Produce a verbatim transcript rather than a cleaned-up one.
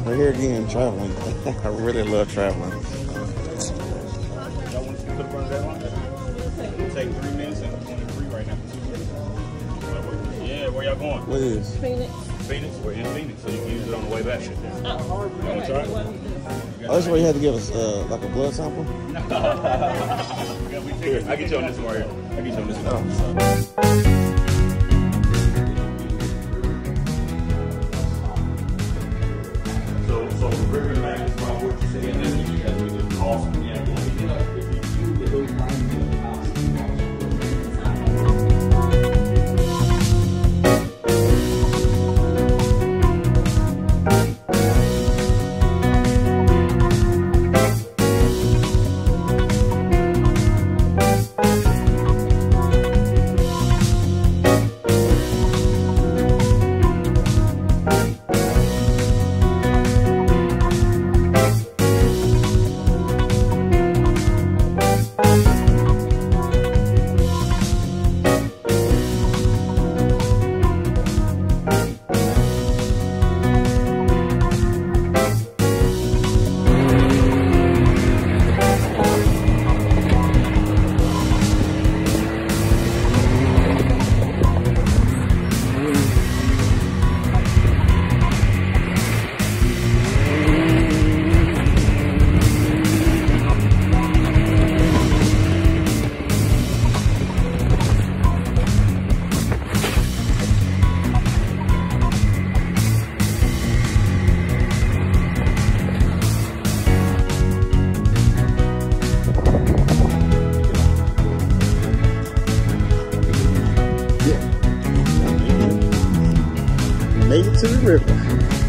We're here again, traveling. I really love traveling. Y'all want to put run that line? It'll take three minutes and twenty-three right now. Yeah, where y'all going? What is? Phoenix. Phoenix? We're in Phoenix, so you can use it on the way back. Oh, You want to try it? Oh, that's where you had to give us uh, like a blood sample? Here, I get you on this one right here. I get you on this one. So, so we're going to make this about what you said, and then you guys will do awesome. Yeah, if you do those lines, Made it to the river.